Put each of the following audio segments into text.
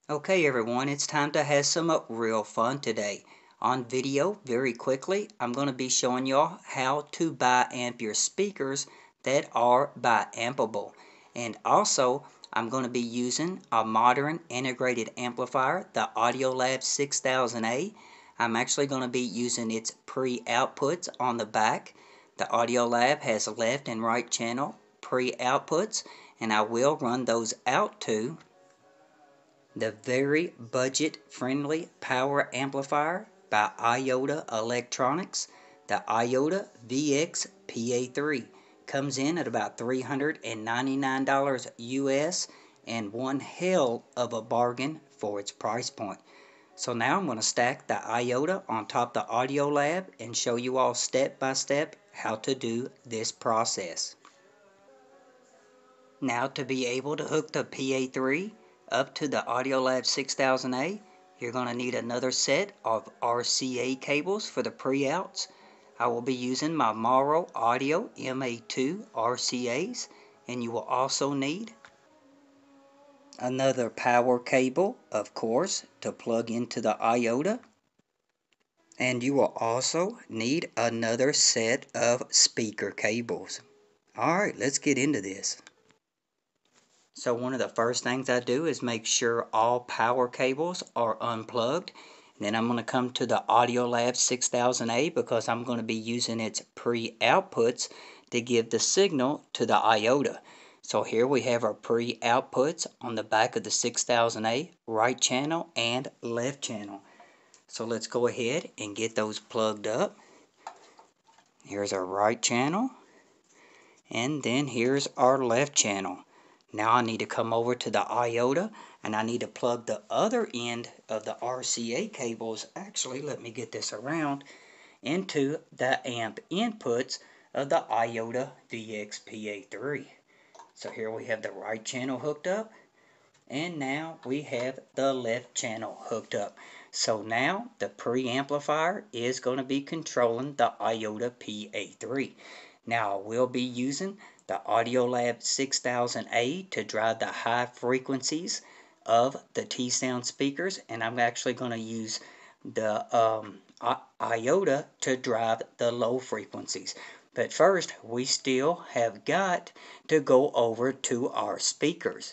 Okay everyone, it's time to have some real fun today. On video, very quickly, I'm going to be showing y'all how to bi-amp your speakers that are bi-ampable. And also, I'm going to be using a modern integrated amplifier, the Audiolab 6000A. I'm actually going to be using its pre-outputs on the back. The Audiolab has left and right channel pre-outputs, and I will run those out to the very budget-friendly power amplifier by Iota Electronics. The Iota VX PA3 comes in at about $399 US and one hell of a bargain for its price point. So now I'm going to stack the Iota on top the Audiolab and show you all step by step how to do this process. Now to be able to hook the PA3 up to the Audiolab 6000A, you're going to need another set of RCA cables for the pre-outs. I will be using my Mauro Audio MA2 RCAs, and you will also need another power cable, of course, to plug into the Iota. And you will also need another set of speaker cables. Alright, let's get into this. So one of the first things I do is make sure all power cables are unplugged. And then I'm going to come to the Audiolab 6000A because I'm going to be using its pre-outputs to give the signal to the Iota. So here we have our pre-outputs on the back of the 6000A, right channel and left channel. So let's go ahead and get those plugged up. Here's our right channel, and then here's our left channel. Now I need to come over to the Iota and I need to plug the other end of the RCA cables, actually let me get this around, into the amp inputs of the Iota VX-PA3. So here we have the right channel hooked up, and now we have the left channel hooked up. So now the preamplifier is going to be controlling the Iota PA3. Now I will be using the Audiolab 6000A to drive the high frequencies of the T-Sound speakers, and I'm actually going to use the Iota to drive the low frequencies. But first, we still have got to go over to our speakers.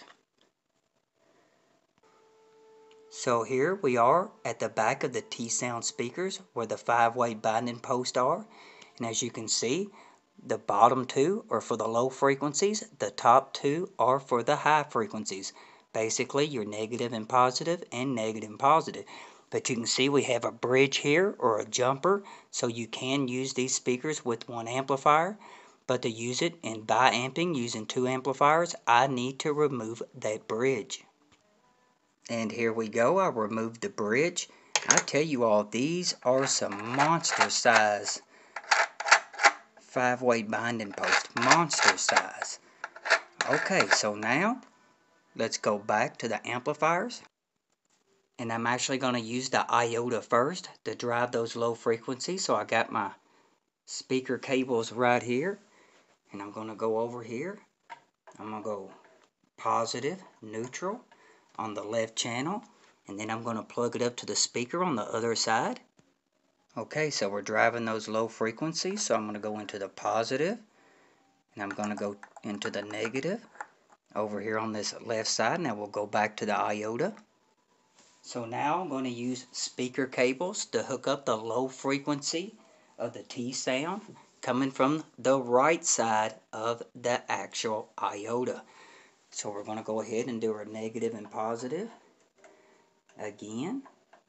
So here we are at the back of the T-Sound speakers where the 5-way binding posts are, and as you can see, the bottom two are for the low frequencies, the top two are for the high frequencies. Basically, your negative and positive and negative and positive. But you can see we have a bridge here or a jumper, so you can use these speakers with one amplifier. But to use it in bi-amping using two amplifiers, I need to remove that bridge. And here we go, I removed the bridge. I tell you all, these are some monster size 5-way binding post, monster size. Okay, so now let's go back to the amplifiers, and I'm actually going to use the Iota first to drive those low frequencies. So I got my speaker cables right here, and I'm going to go over here. I'm going to go positive, neutral on the left channel, and then I'm going to plug it up to the speaker on the other side. Okay, so we're driving those low frequencies, so I'm going to go into the positive, and I'm going to go into the negative over here on this left side. Now we'll go back to the Iota. So now I'm going to use speaker cables to hook up the low frequency of the T-Sound coming from the right side of the actual Iota. So we're going to go ahead and do our negative and positive again.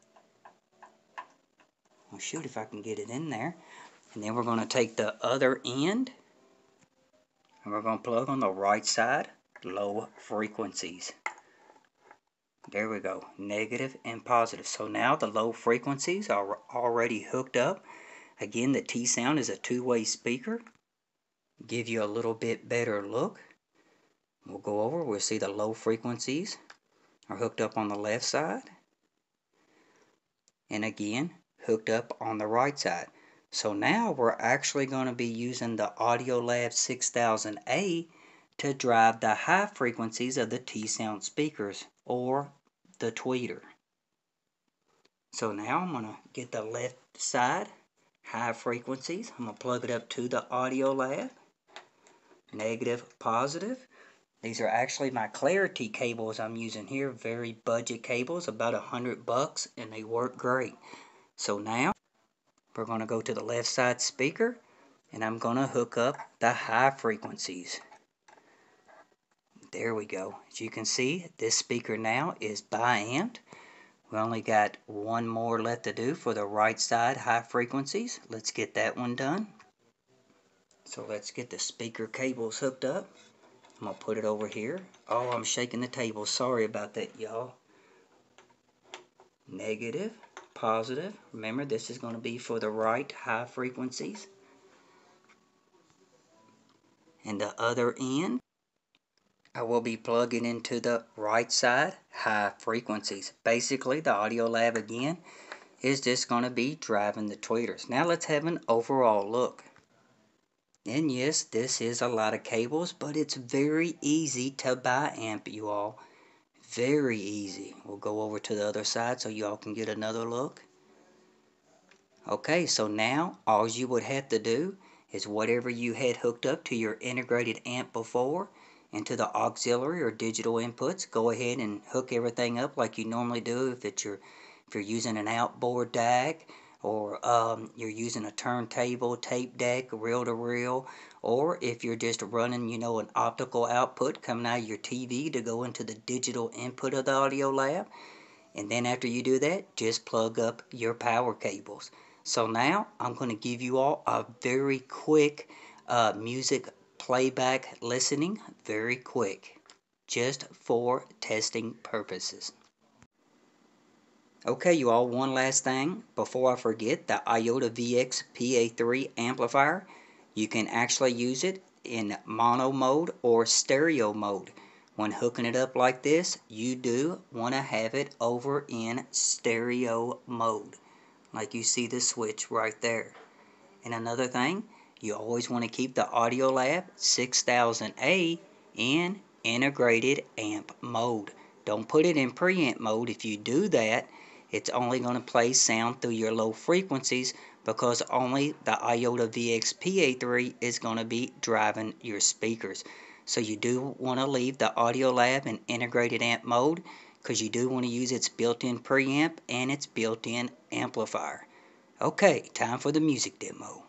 Well, shoot if I can get it in there. And then we're going to take the other end and we're going to plug on the right side, low frequencies. There we go, negative and positive. So now the low frequencies are already hooked up. Again, the T-Sound is a two-way speaker. Give you a little bit better look. We'll go over, we'll see the low frequencies are hooked up on the left side. And again, hooked up on the right side. So now we're actually going to be using the Audiolab 6000A to drive the high frequencies of the T-Sound speakers, or the tweeter. So now I'm going to get the left side, high frequencies. I'm going to plug it up to the Audiolab. Negative, positive. These are actually my Clarity cables I'm using here. Very budget cables, about $100, and they work great. So now we're going to go to the left side speaker, and I'm going to hook up the high frequencies. There we go. As you can see, this speaker now is bi-amped. We only got one more left to do for the right side high frequencies. Let's get that one done. So let's get the speaker cables hooked up. I'm going to put it over here. Oh, I'm shaking the table. Sorry about that, y'all. Negative, positive. Remember, this is going to be for the right high frequencies. And the other end, I will be plugging into the right side high frequencies. Basically, the Audiolab again is just going to be driving the tweeters. Now let's have an overall look. And yes, this is a lot of cables, but it's very easy to bi-amp, you all. Very easy. We'll go over to the other side so y'all can get another look. Okay, so now all you would have to do is whatever you had hooked up to your integrated amp before into the auxiliary or digital inputs, go ahead and hook everything up like you normally do if you're using an outboard DAC, or you're using a turntable, tape deck, reel-to-reel, or if you're just running, an optical output coming out of your TV to go into the digital input of the Audiolab. And then after you do that, just plug up your power cables. So now I'm going to give you all a very quick music playback listening, very quick, just for testing purposes. Okay, you all, one last thing before I forget, the IOTA VX PA3 amplifier, you can actually use it in mono mode or stereo mode. When hooking it up like this, you do want to have it over in stereo mode, like you see the switch right there. And another thing, you always want to keep the Audiolab 6000A in integrated amp mode. Don't put it in preamp mode. If you do that, it's only going to play sound through your low frequencies, because only the IOTA VX PA3 is going to be driving your speakers. So you do want to leave the Audiolab in integrated amp mode, because you do want to use its built-in preamp and its built-in amplifier. Okay, time for the music demo.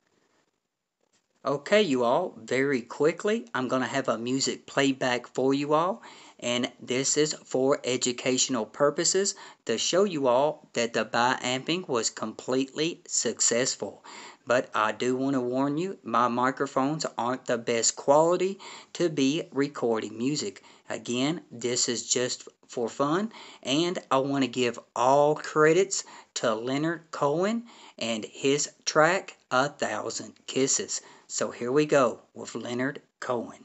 Okay, you all, very quickly, I'm going to have a music playback for you all, and this is for educational purposes to show you all that the bi-amping was completely successful. But I do want to warn you, my microphones aren't the best quality to be recording music. Again, this is just for fun, and I want to give all credits to Leonard Cohen and his track, 1,000 Kisses. So here we go with Leonard Cohen.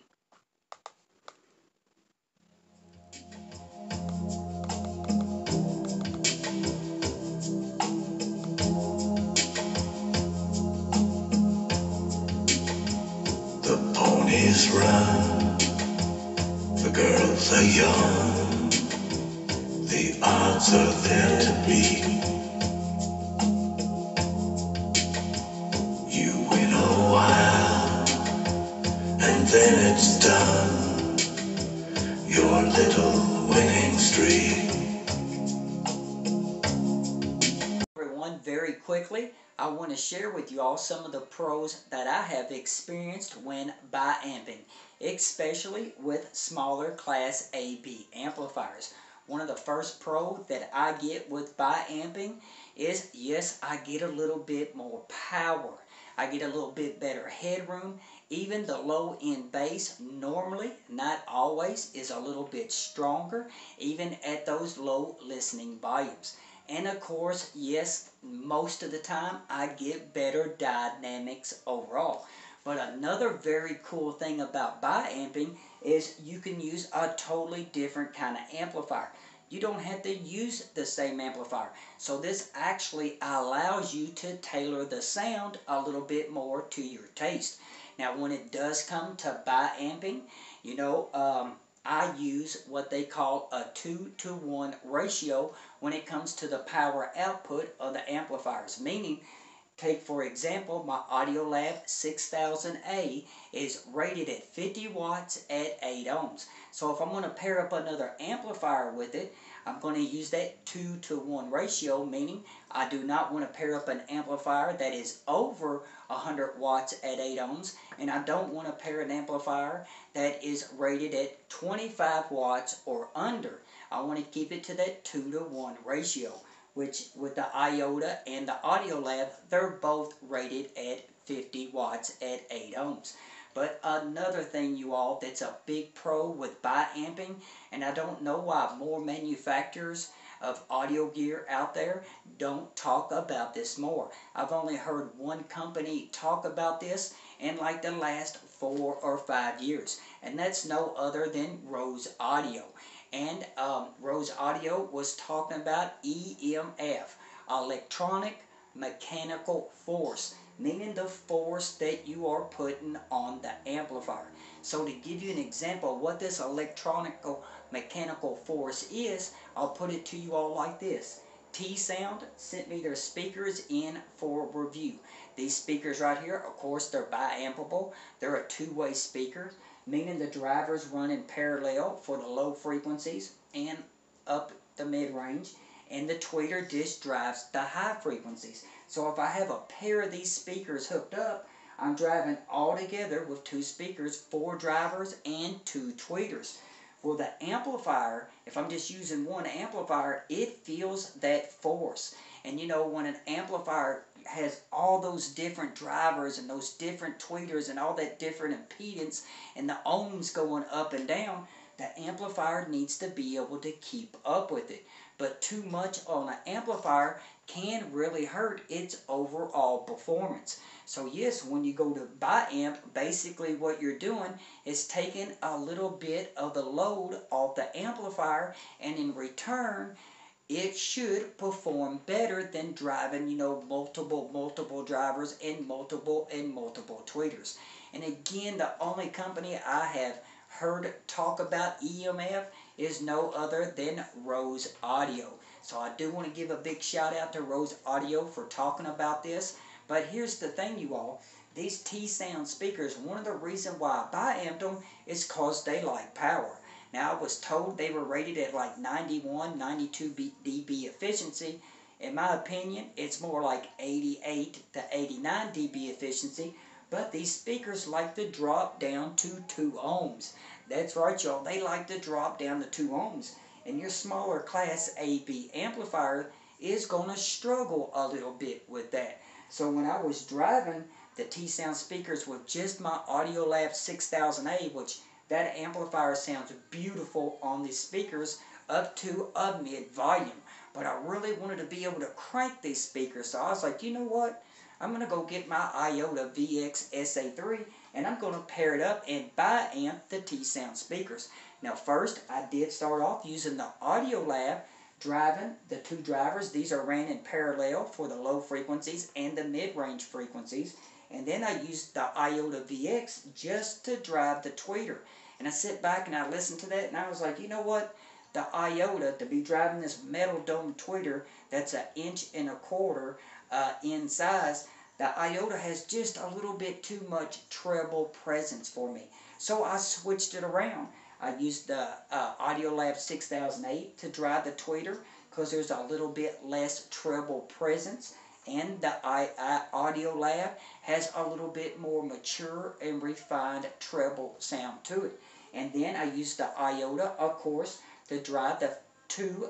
The ponies run, the girls are young, the odds are there to beat. You win a while, and then it's done, your little winning streak. Everyone, very quickly, I want to share with you all some of the pros that I have experienced when bi-amping, especially with smaller Class AB amplifiers. One of the first pro that I get with bi-amping is, yes, I get a little bit more power. I get a little bit better headroom. Even the low-end bass, normally, not always, is a little bit stronger, even at those low listening volumes. And of course, yes, most of the time I get better dynamics overall. But another very cool thing about bi-amping is you can use a totally different kind of amplifier. You don't have to use the same amplifier. So this actually allows you to tailor the sound a little bit more to your taste. Now when it does come to bi-amping, I use what they call a 2-to-1 ratio when it comes to the power output of the amplifiers. Meaning, take for example, my Audiolab 6000A is rated at 50 watts at 8 ohms. So if I'm going to pair up another amplifier with it, I'm going to use that 2-to-1 ratio, meaning I do not want to pair up an amplifier that is over 100 watts at 8 ohms, and I don't want to pair an amplifier that is rated at 25 watts or under. I want to keep it to that 2-to-1 ratio, which with the Iota and the Audiolab, they're both rated at 50 watts at 8 ohms. But another thing, you all, that's a big pro with biamping, and I don't know why more manufacturers of audio gear out there don't talk about this more. I've only heard one company talk about this in like the last 4 or 5 years, and that's no other than Rose Audio. And Rose Audio was talking about EMF, electronic mechanical force, meaning the force that you are putting on the amplifier. So to give you an example of what this electronic mechanical force is, I'll put it to you all like this. T-Sound sent me their speakers in for review. These speakers right here, of course, they're biampable. They're a two-way speaker, meaning the drivers run in parallel for the low frequencies and up the mid-range, and the tweeter disc drives the high frequencies. So if I have a pair of these speakers hooked up, I'm driving all together with two speakers, 4 drivers, and 2 tweeters. Well, the amplifier, if I'm just using one amplifier, it feels that force. And you know, when an amplifier has all those different drivers and those different tweeters and all that different impedance and the ohms going up and down, the amplifier needs to be able to keep up with it. But too much on an amplifier can really hurt its overall performance. So yes, when you go to biamp, basically what you're doing is taking a little bit of the load off the amplifier, and in return, it should perform better than driving, you know, multiple drivers and multiple tweeters. And again, the only company I have heard talk about EMF is no other than Rose Audio. So I do want to give a big shout out to Rose Audio for talking about this. But here's the thing, you all. These T-Sound speakers, one of the reasons why I biamped them is because they like power. Now, I was told they were rated at like 91, 92 dB efficiency. In my opinion, it's more like 88 to 89 dB efficiency. But these speakers like to drop down to 2 ohms. That's right, y'all. They like to drop down to 2 ohms. And your smaller class AB amplifier is going to struggle a little bit with that. So when I was driving the T-Sound speakers with just my Audiolab 6000A, which that amplifier sounds beautiful on these speakers up to a mid-volume. But I really wanted to be able to crank these speakers, so I was like, you know what? I'm going to go get my Iota VX SA3, and I'm going to pair it up and biamp the T-Sound speakers. Now first, I did start off using the Audiolab, driving the 2 drivers. These are ran in parallel for the low frequencies and the mid-range frequencies. And then I used the Iota VX just to drive the tweeter. And I sit back and I listened to that, and I was like, you know what? The Iota, to be driving this metal dome tweeter that's 1.25 inches in size, the Iota has just a little bit too much treble presence for me. So I switched it around. I used the Audiolab 6008 to drive the tweeter because there's a little bit less treble presence. And the Audiolab has a little bit more mature and refined treble sound to it. And then I used the Iota, of course, to drive the 2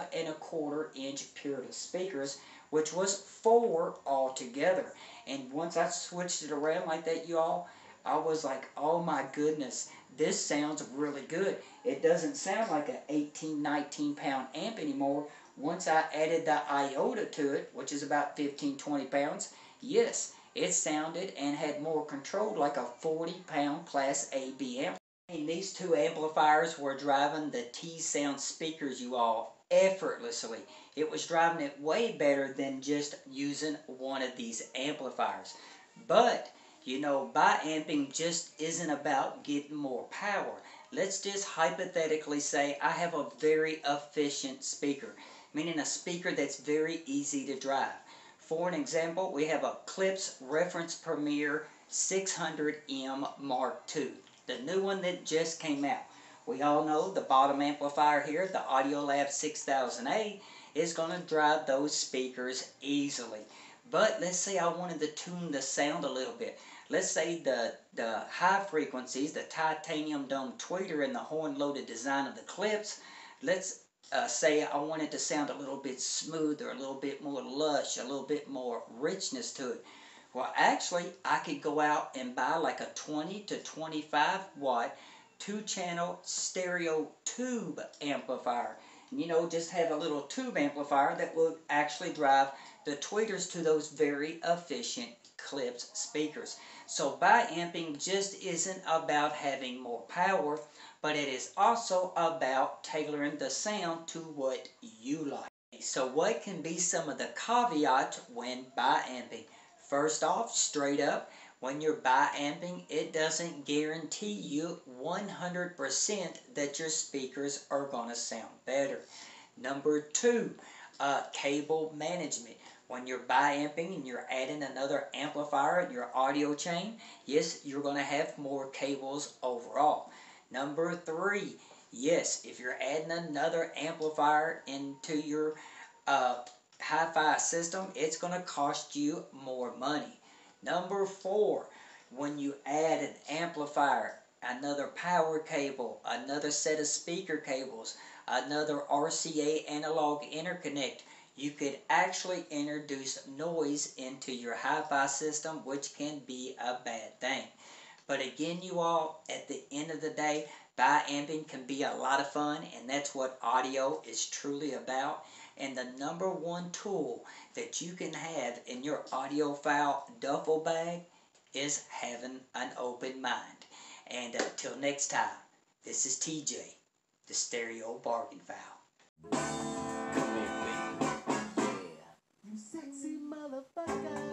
5.25 inch Purita speakers, which was 4 altogether. And once I switched it around like that, y'all, I was like, oh my goodness, this sounds really good. It doesn't sound like an 18, 19 pound amp anymore. Once I added the Iota to it, which is about 15, 20 pounds, yes, it sounded and had more control like a 40 pound Class AB amp. And these 2 amplifiers were driving the T-Sound speakers, you all, effortlessly. It was driving it way better than just using one of these amplifiers. But, you know, biamping just isn't about getting more power. let's just hypothetically say I have a very efficient speaker, meaning a speaker that's very easy to drive. For an example, we have a Klipsch Reference Premier 600M Mark II, the new one that just came out. We all know the bottom amplifier here, the Audiolab 6000A, is going to drive those speakers easily. But let's say I wanted to tune the sound a little bit. Let's say the high frequencies, the titanium dome tweeter and the horn-loaded design of the Klipsch, let's say I wanted to sound a little bit smoother, a little bit more lush, a little bit more richness to it. Well, actually, I could go out and buy like a 20 to 25 watt 2-channel stereo tube amplifier. You know, just have a little tube amplifier that will actually drive the tweeters to those very efficient Klipsch speakers. So bi-amping just isn't about having more power, but it is also about tailoring the sound to what you like. So what can be some of the caveats when bi-amping? First off, straight up, when you're bi-amping, it doesn't guarantee you 100% that your speakers are going to sound better. Number two, cable management. When you're bi-amping and you're adding another amplifier in your audio chain, yes, you're going to have more cables overall. Number three, yes, if you're adding another amplifier into your hi-fi system, it's going to cost you more money. Number four, when you add an amplifier, another power cable, another set of speaker cables, another RCA analog interconnect, you could actually introduce noise into your hi-fi system, which can be a bad thing. But again, you all, at the end of the day, bi-amping can be a lot of fun, and that's what audio is truly about. And the number one tool that you can have in your audiophile duffel bag is having an open mind. And until next time, this is TJ, the Stereo Bargain File. Come here, baby. Yeah. You sexy motherfucker.